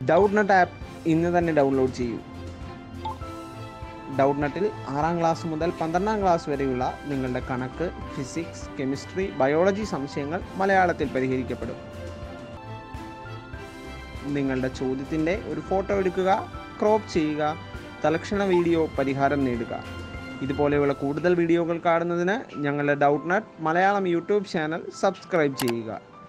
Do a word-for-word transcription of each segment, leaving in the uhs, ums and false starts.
ഡൗട്ട്നട്ട് app ഇന്ന് തന്നെ download ചെയ്യൂ. ഡൗട്ട്നട്ടിൽ ആറാം ക്ലാസ് മുതൽ പന്ത്രണ്ടാം ക്ലാസ് വരെയുള്ള നിങ്ങളുടെ കണക്ക്, ഫിസിക്സ്, കെമിസ്ട്രി, ബയോളജി സംശയങ്ങൾ മലയാളത്തിൽ പരിഹരിക്കപ്പെടും. നിങ്ങളുടെ ചോദ്യത്തിൻ്റെ ഒരു ഫോട്ടോ എടുക്കുക, ക്രോപ്പ് ചെയ്യുക, തലക്ഷണ വീഡിയോ പരിഹാരം നേടുക. ഇതുപോലെയുള്ള കൂടുതൽ വീഡിയോകൾ കാണുന്നതിന് ഞങ്ങളുടെ Doubtnut Malayalam YouTube channel subscribe ചെയ്യുക.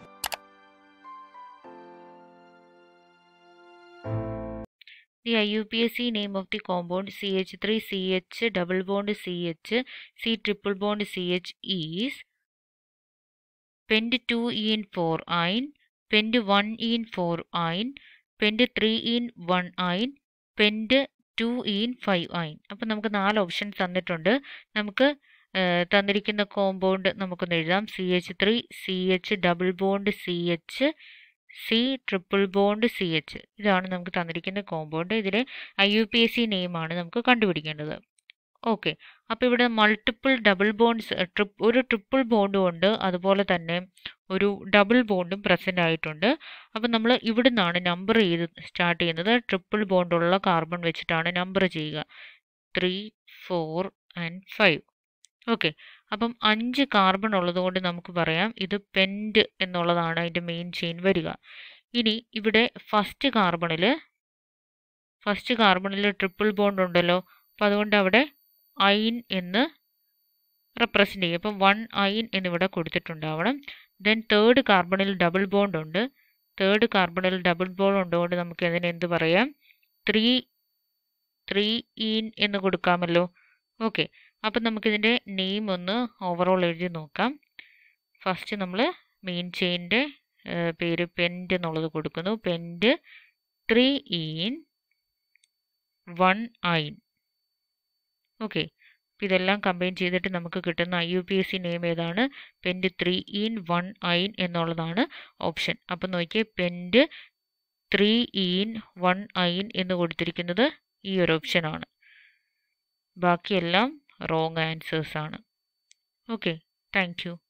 The I U P A C name of the compound C H three C H double bond C H C triple bond C H is pent two in four ion, pent one in four ion, pent three in one ion, pent two in five ion. അപ്പോൾ നമുക്ക് നാല് options തന്നിട്ടുണ്ട്. നമുക്ക് തന്നിരിക്കുന്ന compound നമുക്കൊന്ന് എഴുതാം. C H three C H double bond C H C triple bond C H ഇതാണ് നമുക്ക് തന്നിരിക്കുന്ന കോമ്പൗണ്ട്. ഇതിലെ I U P A C നെയിമാണ് നമുക്ക് കണ്ടുപിടിക്കേണ്ടത്. ഓക്കെ, അപ്പോൾ ഇവിടെ മൾട്ടിപ്പിൾ ഡബിൾ ബോണ്ട്സ് ട്രിപ്പ് ഒരു ട്രിപ്പിൾ ബോണ്ടും ഉണ്ട്, അതുപോലെ തന്നെ ഒരു ഡബിൾ ബോണ്ടും പ്രസൻ്റ് ആയിട്ടുണ്ട്. അപ്പം നമ്മൾ ഇവിടെ നിന്നാണ് നമ്പർ ചെയ്ത് സ്റ്റാർട്ട് ചെയ്യുന്നത്. ട്രിപ്പിൾ ബോണ്ടുള്ള കാർബൺ വെച്ചിട്ടാണ് നമ്പർ ചെയ്യുക. Three four and five. Okay, അപ്പം അഞ്ച് കാർബൺ ഉള്ളതുകൊണ്ട് നമുക്ക് പറയാം ഇത് പെൻറ്റ് എന്നുള്ളതാണ് അതിൻ്റെ മെയിൻ ചെയിൻ വരിക. ഇനി ഇവിടെ ഫസ്റ്റ് കാർബണിൽ ഫസ്റ്റ് കാർബണിൽ ട്രിപ്പിൾ ബോണ്ട് ഉണ്ടല്ലോ, അപ്പം അതുകൊണ്ട് അവിടെ അയിൻ എന്ന് റെപ്രസെൻ്റ് ചെയ്യും. അപ്പം വൺ അയിൻ എന്നിവിടെ കൊടുത്തിട്ടുണ്ടാവണം. ദെൻ തേർഡ് കാർബണിൽ ഡബിൾ ബോണ്ട് ഉണ്ട്. തേർഡ് കാർബണിൽ ഡബിൾ ബോണ്ട് ഉള്ളതുകൊണ്ട് നമുക്ക് അതിന് എന്ത് പറയാം? ത്രീ ത്രീ ഈൻ എന്ന് കൊടുക്കാമല്ലോ. ഓക്കെ, അപ്പം നമുക്കിതിൻ്റെ നെയിം ഒന്ന് ഓവറോൾ എഴുതി നോക്കാം. ഫസ്റ്റ് നമ്മൾ മെയിൻ ചെയിൻ്റെ പേര് പെൻറ്റ് എന്നുള്ളത് കൊടുക്കുന്നു. Pent three ene one yne. Okay, അപ്പോൾ ഇതെല്ലാം കമ്പൈൻ ചെയ്തിട്ട് നമുക്ക് കിട്ടുന്ന I U P S C name ഏതാണ്? പെൻറ്റ് ത്രീ ഈൻ വൺ ഐൻ എന്നുള്ളതാണ് ഓപ്ഷൻ. അപ്പം നോക്കിയേ, പെൻറ്റ് ത്രീ ഈൻ വൺ ഐൻ എന്ന് കൊടുത്തിരിക്കുന്നത് ഈ ഒരു ഓപ്ഷനാണ്. ബാക്കിയെല്ലാം റോങ് ആൻസേഴ്സ് ആണ്. Okay, thank U.